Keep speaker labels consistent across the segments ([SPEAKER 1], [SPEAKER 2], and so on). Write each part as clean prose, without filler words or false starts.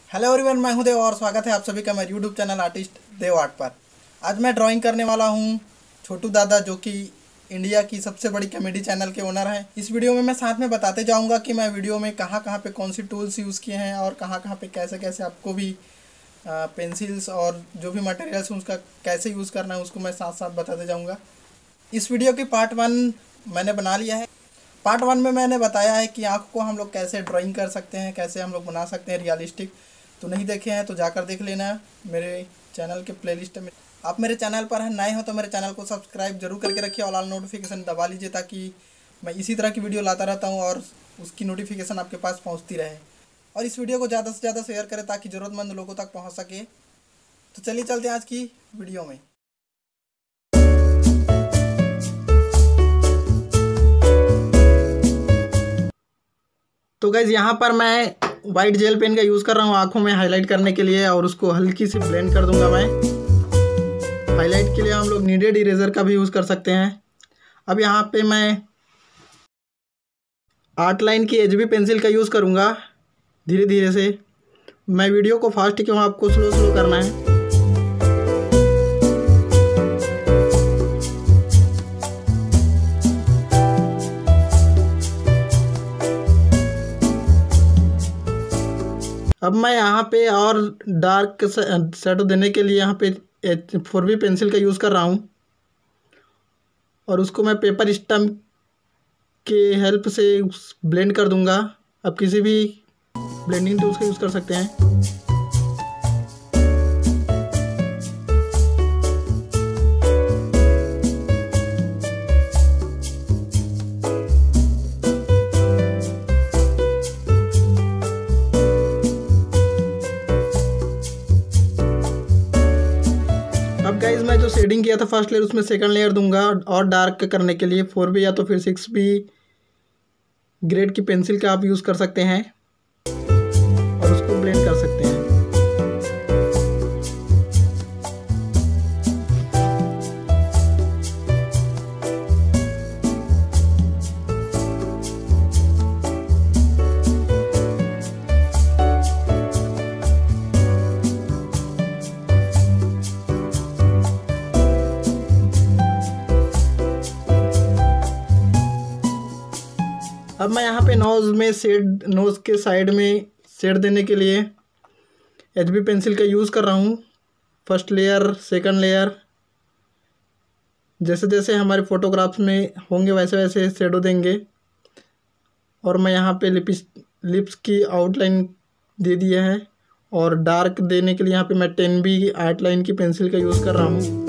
[SPEAKER 1] Hello everyone, मैं हूं देव और स्वागत है आप सभी का मेरे YouTube channel artist Dev art पर। आज मैं ड्राइंग करने वाला हूं छोटू दादा, जो कि इंडिया की सबसे बड़ी कॉमेडी चैनल के ओनर हैं। इस वीडियो में मैं साथ में बताते जाऊंगा कि मैं वीडियो में कहां कहां पे कौन सी टूल्स यूज़ किए हैं और कहां कहां पे कैसे कैसे आपको भी पेंसिल्स और जो भी मटेरियल्स हैं उसका कैसे यूज़ करना है उसको मैं साथ साथ बताते जाऊँगा। इस वीडियो की पार्ट 1 मैंने बना लिया है। पार्ट 1 में मैंने बताया है कि आँख को हम लोग कैसे ड्राइंग कर सकते हैं, कैसे हम लोग बना सकते हैं रियलिस्टिक। तो नहीं देखे हैं तो जाकर देख लेना मेरे चैनल के प्लेलिस्ट में। आप मेरे चैनल पर नए हो तो मेरे चैनल को सब्सक्राइब जरूर करके रखिए और ऑल नोटिफिकेशन दबा लीजिए, ताकि मैं इसी तरह की वीडियो लाता रहता हूँ और उसकी नोटिफिकेशन आपके पास पहुँचती रहे। और इस वीडियो को ज़्यादा से ज़्यादा शेयर करें ताकि ज़रूरतमंद लोगों तक पहुँच सके। तो चलिए चलते हैं आज की वीडियो में। तो गाइज़, यहाँ पर मैं वाइट जेल पेन का यूज़ कर रहा हूँ आँखों में हाईलाइट करने के लिए, और उसको हल्की सी ब्लेंड कर दूंगा मैं। हाईलाइट के लिए हम लोग नीडेड इरेजर का भी यूज़ कर सकते हैं। अब यहाँ पे मैं आर्ट लाइन की एचबी पेंसिल का यूज़ करूँगा धीरे धीरे से। मैं वीडियो को फास्ट क्यों, आपको स्लो स्लो करना है। अब मैं यहाँ पे और डार्क शेडो देने के लिए यहाँ पे 4B पेंसिल का यूज़ कर रहा हूँ, और उसको मैं पेपर स्टम्प के हेल्प से ब्लेंड कर दूंगा। आप किसी भी ब्लेंडिंग टूल्स का यूज़ कर सकते हैं। अब गाइज, मैं जो शेडिंग किया था फर्स्ट लेयर उसमें सेकंड लेयर दूंगा, और डार्क करने के लिए 4B या तो फिर 6B ग्रेड की पेंसिल का आप यूज़ कर सकते हैं और उसको ब्लेंड कर सकते हैं। अब मैं यहाँ पे नोज़ के साइड में शेड देने के लिए एचबी पेंसिल का यूज़ कर रहा हूँ। फर्स्ट लेयर, सेकंड लेयर, जैसे जैसे हमारे फोटोग्राफ्स में होंगे वैसे वैसे शेडो देंगे। और मैं यहाँ पे लिप्स की आउटलाइन दे दिया है, और डार्क देने के लिए यहाँ पे मैं 10B आर्ट लाइन की पेंसिल का यूज़ कर रहा हूँ।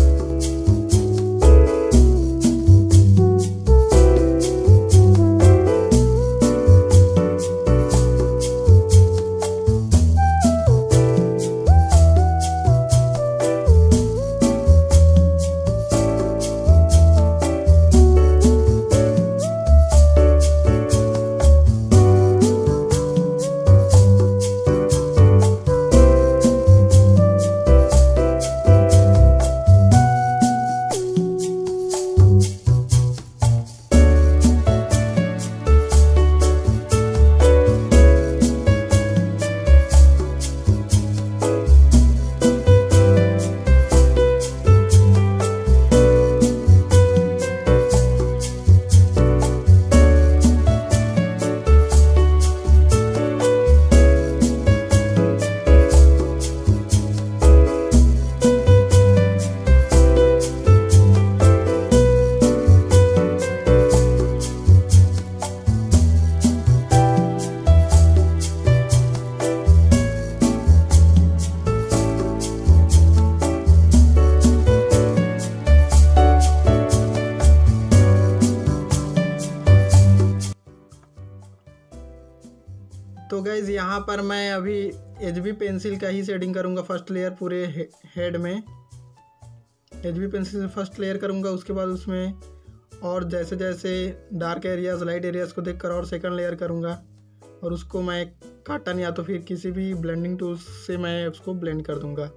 [SPEAKER 1] तो गाइज़, यहाँ पर मैं अभी एचबी पेंसिल का ही शेडिंग करूँगा। फर्स्ट लेयर पूरे हेड में एचबी पेंसिल से फर्स्ट लेयर करूँगा, उसके बाद उसमें और जैसे जैसे डार्क एरियाज, लाइट एरियाज को देखकर और सेकंड लेयर करूँगा, और उसको मैं कॉटन या तो फिर किसी भी ब्लेंडिंग टूल्स से मैं उसको ब्लेंड कर दूँगा।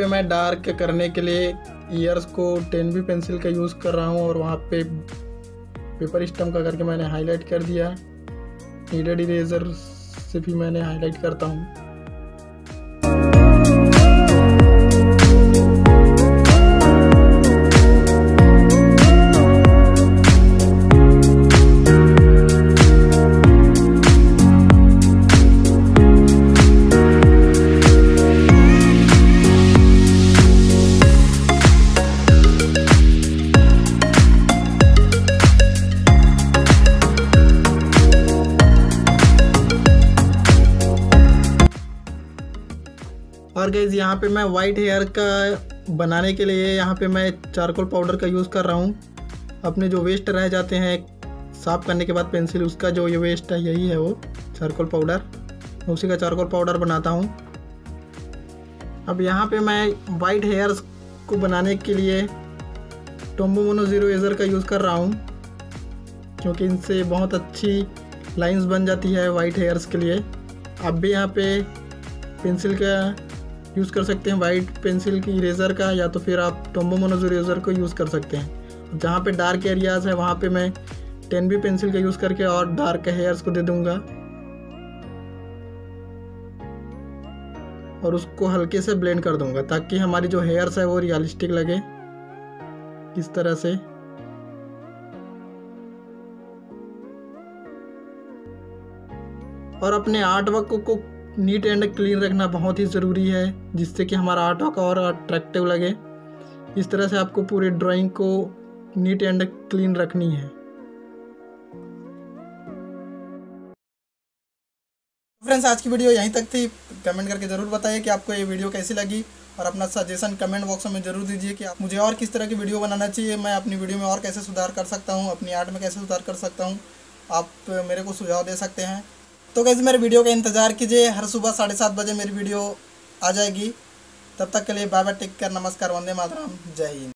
[SPEAKER 1] पे मैं डार्क करने के लिए ईयर्स को 10B पेंसिल का यूज़ कर रहा हूँ और वहाँ पे पेपर स्टम्प का करके मैंने हाईलाइट कर दिया। नीडेड इरेजर से भी मैंने हाईलाइट करता हूँ। और गाइस यहाँ पे मैं वाइट हेयर का बनाने के लिए यहाँ पे मैं चारकोल पाउडर का यूज़ कर रहा हूँ। अपने जो वेस्ट रह जाते हैं साफ़ करने के बाद पेंसिल, उसका जो ये वेस्ट है यही है वो चारकोल पाउडर, उसी का चारकोल पाउडर बनाता हूँ। अब यहाँ पे मैं वाइट हेयर्स को बनाने के लिए टोम्बो मोनो 0 इरेजर का यूज़ कर रहा हूँ, क्योंकि इनसे बहुत अच्छी लाइंस बन जाती है वाइट हेयर्स के लिए। आप भी यहाँ पे पेंसिल का यूज़ कर सकते हैं, वाइट पेंसिल की इरेज़र का, या तो फिर आप टोम्बो मोनो 0 इरेज़र को यूज़ कर सकते हैं। जहाँ पे डार्क एरियाज़ है वहाँ पे मैं 10B पेंसिल का यूज़ करके और डार्क हेयर्स को दे दूँगा और उसको हल्के से ब्लेंड कर दूँगा ताकि हमारी जो हेयर्स है वो रियलिस्टिक लगे इस तरह से। और अपने आर्ट वर्क को नीट एंड क्लीन रखना बहुत ही ज़रूरी है, जिससे कि हमारा आर्ट वर्क और अट्रैक्टिव लगे। इस तरह से आपको पूरी ड्राइंग को नीट एंड क्लीन रखनी है। फ्रेंड्स, आज की वीडियो यहीं तक थी। कमेंट करके ज़रूर बताइए कि आपको ये वीडियो कैसी लगी और अपना सजेशन कमेंट बॉक्स में ज़रूर दीजिए कि आप मुझे और किस तरह की वीडियो बनाना चाहिए, मैं अपनी वीडियो में और कैसे सुधार कर सकता हूँ, अपनी आर्ट में कैसे सुधार कर सकता हूँ। आप मेरे को सुझाव दे सकते हैं। तो गाइस मेरे वीडियो का इंतज़ार कीजिए, हर सुबह 7:30 बजे मेरी वीडियो आ जाएगी। तब तक के लिए बाय बाय, टेक केयर, नमस्कार, वंदे मातरम, जय हिंद।